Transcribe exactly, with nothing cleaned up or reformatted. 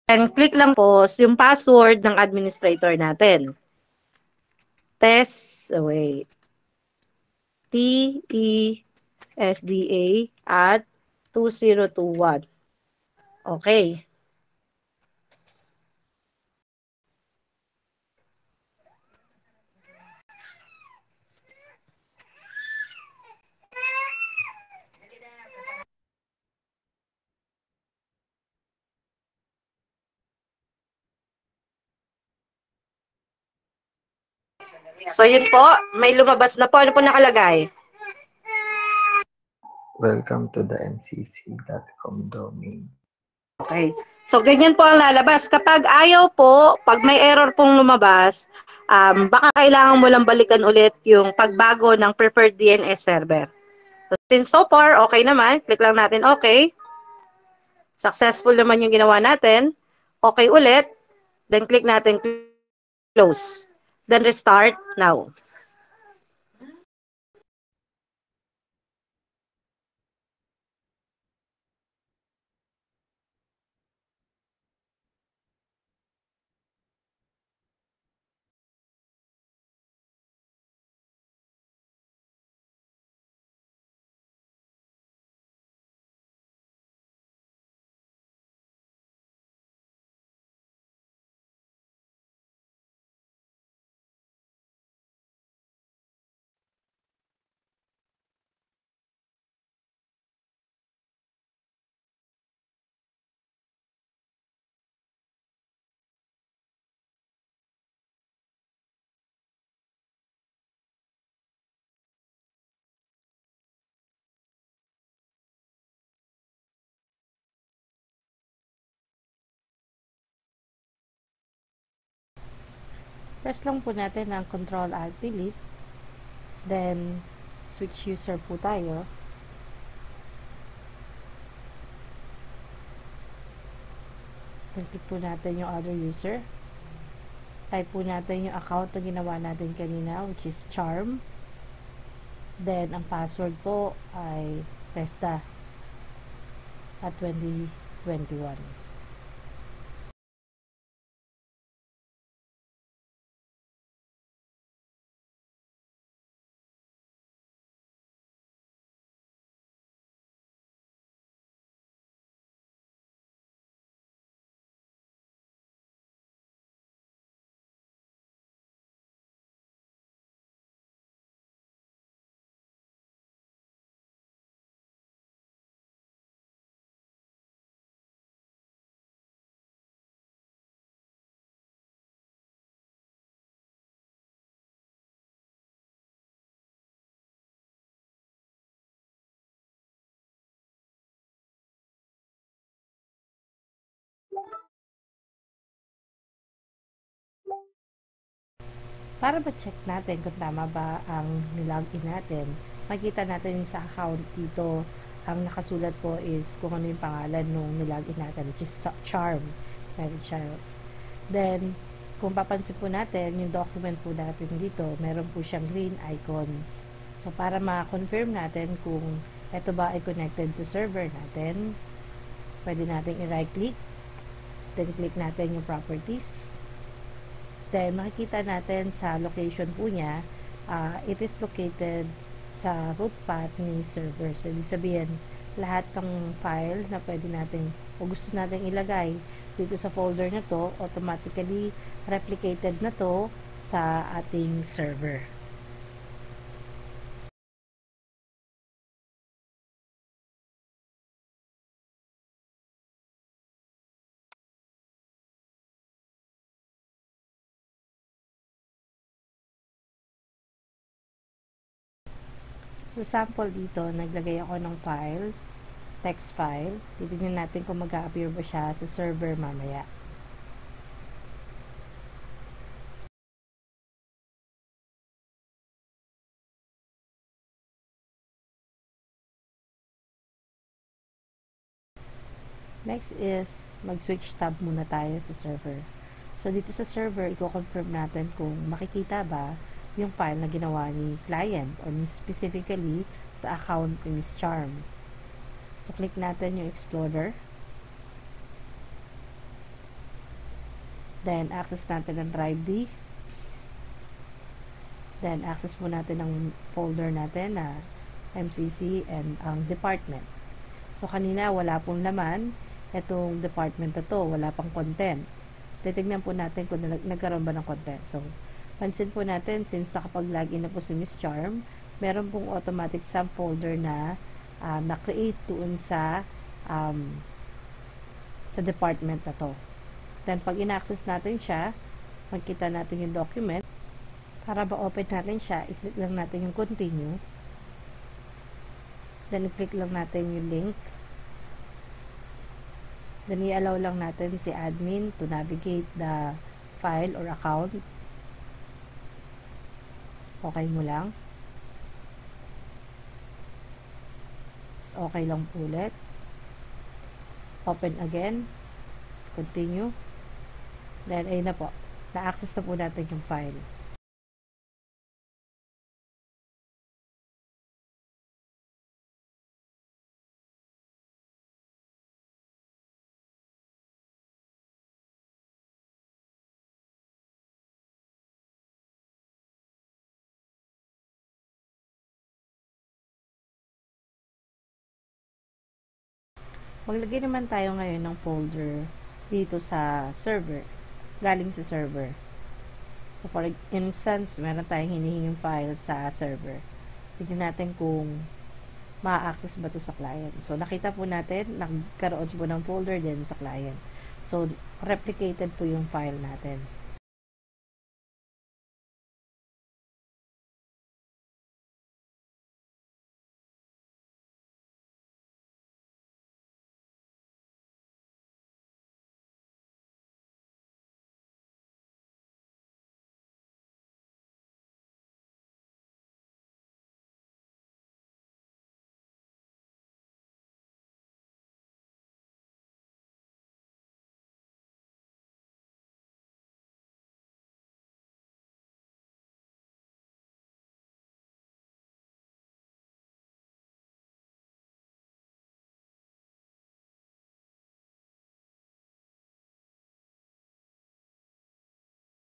And click lang po yung password ng administrator natin. Test, oh wait. T E S D A at two zero two one. Okay. So yun po, may lumabas na po. Ano po nakalagay? Welcome to the N C C dot com domain. Okay. So, ganyan po ang lalabas. Kapag ayaw po, pag may error pong lumabas, um, baka kailangan mo lang balikan ulit yung pagbago ng preferred D N S server. So, since so far, okay naman, click lang natin okay. Successful naman yung ginawa natin. Okay ulit. Then, click natin close. Then, restart now. Press lang po natin ang Control Alt Delete. Then, switch user po tayo. Then, click po natin yung other user. Type po natin yung account na ginawa natin kanina, which is Charm. Then, ang password po ay Testa at twenty twenty-one. Para ma-check natin kung tama ba ang nilogin natin, makikita natin sa account dito, ang nakasulat po is kung ano yung pangalan nung nilogin natin, which is Charm, Mary Charles. Then, kung papansin po natin, yung document po natin dito, meron po siyang green icon. So, para ma-confirm natin kung ito ba ay connected sa server natin, pwede natin i-right click, then click natin yung properties. Then, makikita natin sa location po niya, uh, it is located sa root path ni server. So, ibig sabihin, lahat ng file na pwede natin o gusto natin ilagay dito sa folder na to, automatically replicated na to sa ating server. So, sample dito, naglagay ako ng file, text file. Titignan natin kung mag-a-appear ba siya sa server mamaya. Next is, mag-switch tab muna tayo sa server. So, dito sa server, i-confirm natin kung makikita ba yung file na ginawa ni client or specifically sa account ni Miss Charm. So, click natin yung Explorer. Then, access natin ang drive D. Then, access po natin ang folder natin na M C C and ang department. So, kanina wala pong laman. Itong department na to, wala pang content. Titignan po natin kung nag nagkaroon ba ng content. So, pansin po natin, since nakapag-login na po si Miss Charm, meron pong automatic subfolder na um, na-create doon sa um, sa department na to. Then, pag in-access natin siya, magkita natin yung document. Para ba-open natin siya, i-click lang natin yung continue. Then, i-click lang natin yung link. Then, i-allow lang natin si admin to navigate the file or account. Okay mo lang. So, okay lang po ulit. Open again. Continue. Then, ayun na po. Na-access na po natin yung file. Maglagay naman tayo ngayon ng folder dito sa server. Galing sa server. So, for instance, meron tayong hinihinging file sa server. Tignan natin kung ma-access ba ito sa client. So, nakita po natin, nagkaroon po ng folder din sa client. So, replicated po yung file natin.